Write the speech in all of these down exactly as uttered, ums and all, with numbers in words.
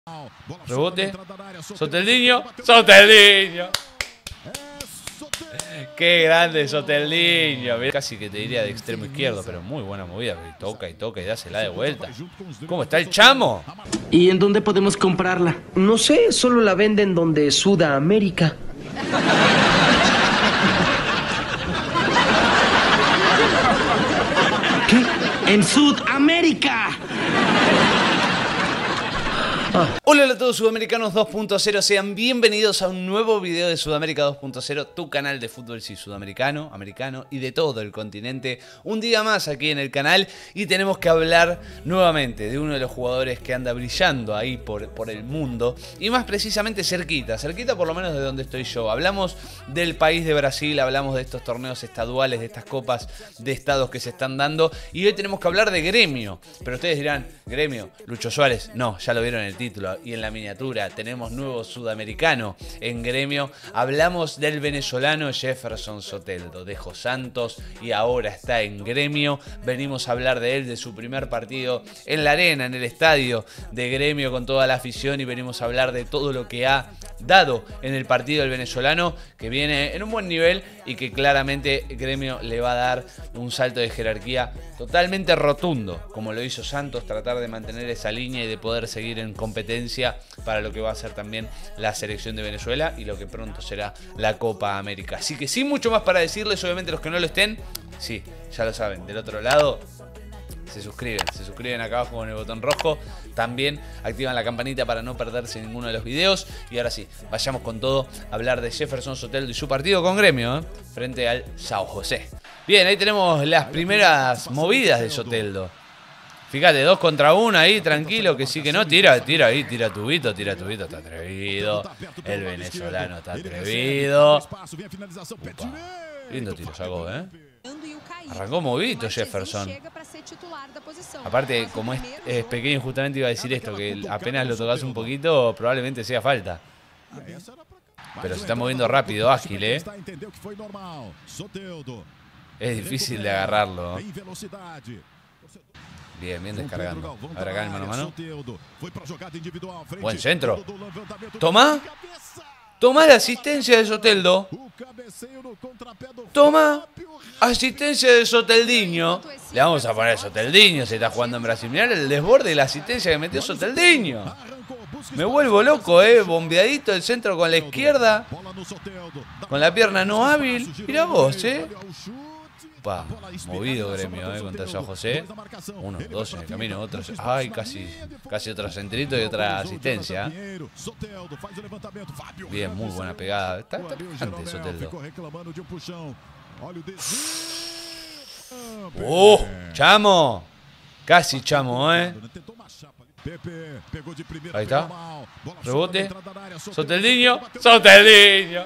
Rebote. Soteldiño. Soteldiño. Qué grande Soteldiño. Casi que te diría de extremo izquierdo, pero muy buena movida. Y toca y toca y dásela de vuelta. ¿Cómo está el chamo? ¿Y en dónde podemos comprarla? No sé, solo la venden donde Sudamérica. ¿Qué? ¡En Sudamérica! Ah. Hola a todos sudamericanos dos punto cero, sean bienvenidos a un nuevo video de Sudamérica dos punto cero, tu canal de fútbol sí, sudamericano, americano y de todo el continente. Un día más aquí en el canal y tenemos que hablar nuevamente de uno de los jugadores que anda brillando ahí por, por el mundo y más precisamente cerquita, cerquita por lo menos de donde estoy yo. Hablamos del país de Brasil, hablamos de estos torneos estaduales, de estas copas de estados que se están dando y hoy tenemos que hablar de Gremio. Pero ustedes dirán, Gremio, Lucho Suárez, no, ya lo vieron en el título y en la miniatura, tenemos nuevo sudamericano en Gremio. Hablamos del venezolano Jefferson Soteldo, dejó Santos y ahora está en Gremio. Venimos a hablar de él, de su primer partido en la arena, en el estadio de Gremio con toda la afición, y venimos a hablar de todo lo que ha dado en el partido del venezolano, que viene en un buen nivel y que claramente Gremio le va a dar un salto de jerarquía totalmente rotundo, como lo hizo Santos, tratar de mantener esa línea y de poder seguir en competencia para lo que va a ser también la selección de Venezuela y lo que pronto será la Copa América. Así que sin mucho más para decirles, obviamente los que no lo estén, sí, ya lo saben, del otro lado se suscriben, se suscriben acá abajo con el botón rojo, también activan la campanita para no perderse ninguno de los videos. Y ahora sí, vayamos con todo a hablar de Jefferson Soteldo y su partido con Gremio, ¿eh? frente al São José. Bien, ahí tenemos las primeras movidas de Soteldo. Fíjate, dos contra uno ahí, tranquilo, que sí que no, tira, tira ahí, tira tubito, tira tubito, está atrevido. El venezolano está atrevido. Upa, lindo tiro sacó, ¿eh? Arrancó movidito Jefferson. Aparte, como es, es pequeño, justamente iba a decir esto, que apenas lo tocas un poquito, probablemente sea falta. Pero se está moviendo rápido, ágil, ¿eh? Es difícil de agarrarlo. Bien, bien descargando. A ver acá el mano a mano. Buen centro. Toma. Toma la asistencia de Soteldo. Toma asistencia de Soteldiño. Le vamos a poner Soteldiño. Se está jugando en Brasil. Mirá el desborde y la asistencia que metió Soteldiño. Me vuelvo loco, eh. Bombeadito el centro con la izquierda. Con la pierna no hábil. Mirá vos, eh. Pa, movido Gremio, eh, contra São José. Uno, dos en el camino, otros. Ay, casi, casi otro centrito y otra asistencia. Bien, muy buena pegada. Está, está picante Soteldo. ¡Oh! ¡Chamo! Casi chamo, eh. Ahí está. Rebote. Soteldiño. Soteldiño.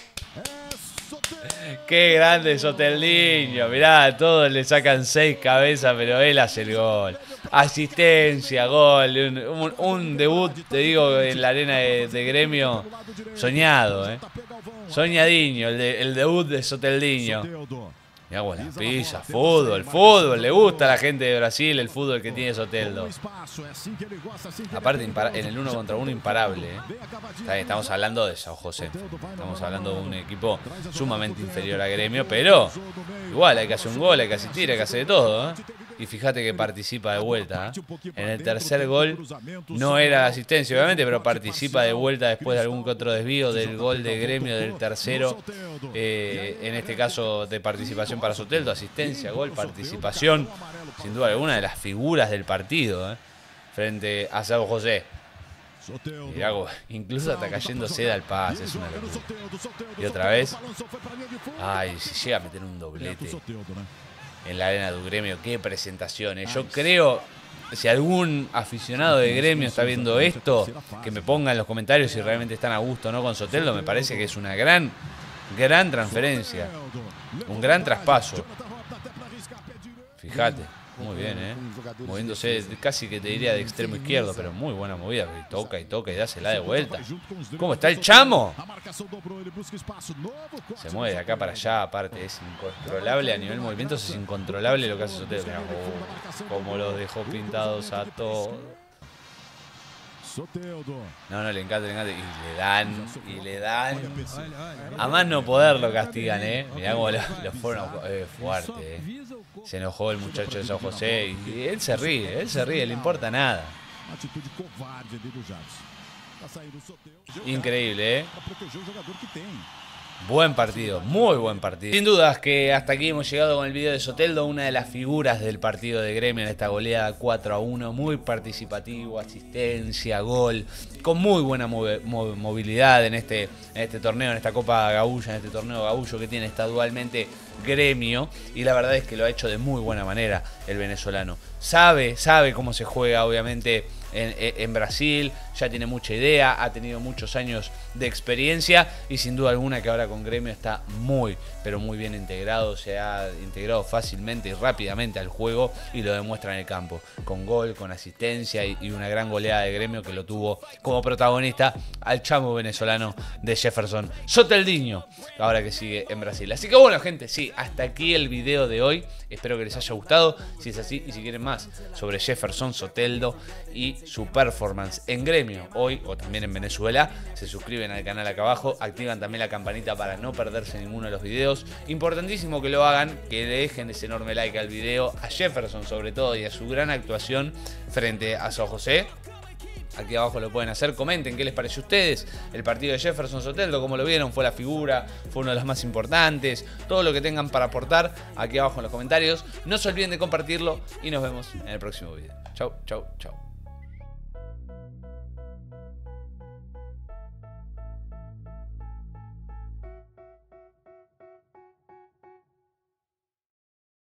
Qué grande Soteldiño. Mirá, a todos le sacan seis cabezas, pero él hace el gol. Asistencia, gol. Un, un, un debut, te digo, en la arena de, de Gremio soñado, ¿eh? Soñadiño, el, de, el debut de Soteldiño. Mirá, bueno, pisa, fútbol, fútbol. Le gusta a la gente de Brasil el fútbol que tiene Soteldo. Aparte, en el uno contra uno imparable, ¿eh? Estamos hablando de São José. Estamos hablando de un equipo sumamente inferior a Gremio, pero igual hay que hacer un gol, hay que asistir, hay que hacer de todo, ¿eh? Y fíjate que participa de vuelta, ¿eh? En el tercer gol no era la asistencia, obviamente, pero participa de vuelta después de algún que otro desvío del gol de Gremio del tercero. Eh, en este caso de participación para Soteldo, asistencia, gol, participación. Sin duda alguna de las figuras del partido, ¿eh? Frente a São José. Mirá, incluso está cayendo seda al pase, es una locura. Y otra vez. Ay, si llega a meter un doblete en la arena de Gremio, qué presentaciones. Yo creo, si algún aficionado de Gremio está viendo esto, que me ponga en los comentarios si realmente están a gusto o no con Soteldo. Me parece que es una gran, gran transferencia. Un gran traspaso. Fíjate. Muy bien, ¿eh? Moviéndose casi que te diría de extremo izquierdo, pero muy buena movida. Y toca y toca y dásela de vuelta. ¿Cómo está el chamo? Se mueve de acá para allá, aparte. Es incontrolable a nivel movimientos, es incontrolable lo que hace Soteldo. Oh, como los dejó pintados a todos. No, no, le encanta, le encanta. Y le dan, y le dan. A más no poder lo castigan, ¿eh? Mirá cómo lo, lo fueron eh, fuerte, ¿eh? Se enojó el muchacho de San José y él se ríe, él se ríe, le importa nada. Increíble, ¿eh? Buen partido, muy buen partido. Sin dudas que hasta aquí hemos llegado con el video de Soteldo, una de las figuras del partido de Gremio en esta goleada cuatro a uno, muy participativo, asistencia, gol, con muy buena mov mov movilidad en este, en este torneo, en esta Copa Gaúcha, en este torneo Gaúcho que tiene estadualmente Gremio, y la verdad es que lo ha hecho de muy buena manera el venezolano. Sabe, sabe cómo se juega obviamente en, en Brasil, ya tiene mucha idea, ha tenido muchos años de experiencia y sin duda alguna que ahora con Gremio está muy, pero muy bien integrado, se ha integrado fácilmente y rápidamente al juego y lo demuestra en el campo, con gol, con asistencia y, y una gran goleada de Gremio que lo tuvo como protagonista al chamo venezolano de Jefferson Soteldiño, ahora que sigue en Brasil. Así que bueno, gente, sí, hasta aquí el video de hoy, espero que les haya gustado, si es así y si quieren más sobre Jefferson Soteldo y su performance en Gremio hoy o también en Venezuela, se suscriben al canal acá abajo, activan también la campanita para no perderse ninguno de los videos. Importantísimo que lo hagan, que le dejen ese enorme like al video, a Jefferson sobre todo y a su gran actuación frente a San José. Aquí abajo lo pueden hacer, comenten qué les pareció a ustedes el partido de Jefferson Soteldo, cómo lo vieron, fue la figura, fue uno de los más importantes, todo lo que tengan para aportar aquí abajo en los comentarios. No se olviden de compartirlo y nos vemos en el próximo video. Chau, chau, chau.